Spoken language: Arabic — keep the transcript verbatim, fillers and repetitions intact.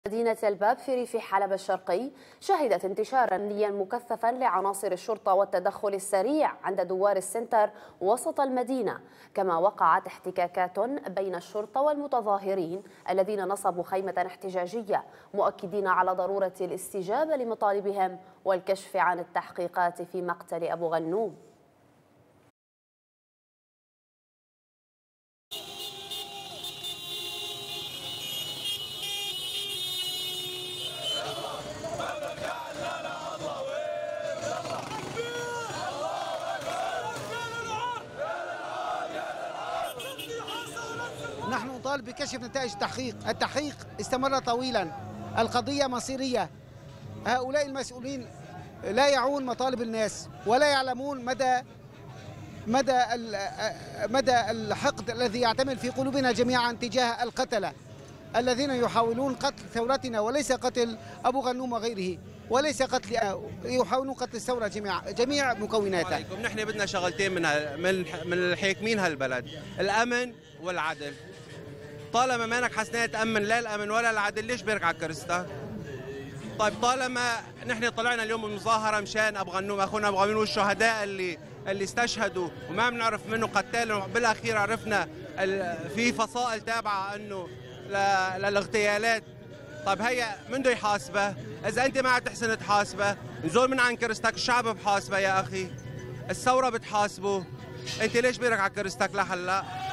مدينة الباب في ريف حلب الشرقي شهدت انتشارا أمنيا مكثفا لعناصر الشرطة والتدخل السريع عند دوار السنتر وسط المدينة، كما وقعت احتكاكات بين الشرطة والمتظاهرين الذين نصبوا خيمة احتجاجية، مؤكدين على ضرورة الاستجابة لمطالبهم والكشف عن التحقيقات في مقتل أبو غنوم. نحن نطالب بكشف نتائج التحقيق، التحقيق استمر طويلا، القضية مصيرية. هؤلاء المسؤولين لا يعون مطالب الناس ولا يعلمون مدى مدى مدى الحقد الذي يعتمل في قلوبنا جميعا تجاه القتلة الذين يحاولون قتل ثورتنا، وليس قتل أبو غنوم وغيره، وليس قتل، يحاولون قتل الثورة جميع جميع مكوناتها. نحن بدنا شغلتين من من من الحاكمين هالبلد، الأمن والعدل. طالما مانك حسنان تأمن لا الأمن ولا العدل، ليش بيرك على الكرستة؟ طيب طالما نحن طلعنا اليوم بمظاهرة مشان أبو غنوم أخونا أبو غنوم والشهداء اللي اللي استشهدوا وما بنعرف منه قتال، بالأخير عرفنا في فصائل تابعة إنه للاغتيالات. طيب هيا من بده يحاسبه؟ إذا أنت ما عم تحسن تحاسبه، نزول من عن كرستك، الشعب بحاسبه يا أخي، الثورة بتحاسبه، أنت ليش بيرك على كرستك لهلا؟